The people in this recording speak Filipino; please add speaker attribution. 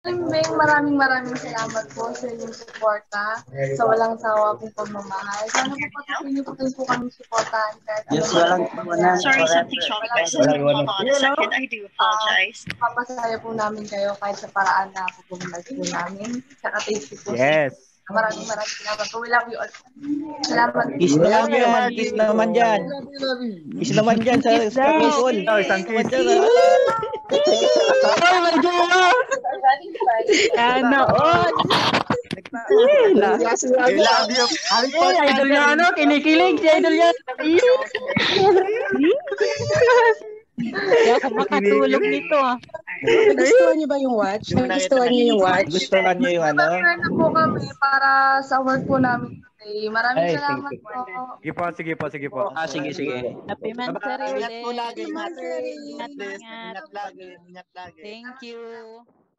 Speaker 1: Maraming salamat po sa inyong suporta, sa walang sawa pong pagmamahal. Sana po patuloy niyo po din po kami suportahan kahit
Speaker 2: Yes,
Speaker 1: ano
Speaker 2: walang
Speaker 1: po
Speaker 2: tawanan.
Speaker 3: Sorry, something shocking. I just hold on a second. I do apologize.
Speaker 1: Papasaya po namin kayo kahit sa paraan na pupunan po namin. Tsaka tasty po.
Speaker 4: Yes.
Speaker 1: Maraming salamat po. We love you all. Salamat.
Speaker 2: Kiss naman yan. Kiss naman dyan. Kiss naman dyan sa call.
Speaker 4: Isang kiss.
Speaker 2: Oh my God!
Speaker 5: Sana all.
Speaker 2: I love you.
Speaker 5: Idol niya ano, kinikilig si idol niya. Hindi ako makatulog nito ah.
Speaker 6: Nagustuhan niyo ba yung watch? Nagustuhan niyo yung watch?
Speaker 2: Gustuhan niyo yung ano?
Speaker 1: Mag-share na po kami para sa work po namin today. Maraming salamat po.
Speaker 4: Sige po.
Speaker 2: Sige.
Speaker 5: Happy Mansari ulit.
Speaker 2: Ingat po lagi.
Speaker 5: Ingat.
Speaker 2: Ingat lagi.
Speaker 5: Thank you.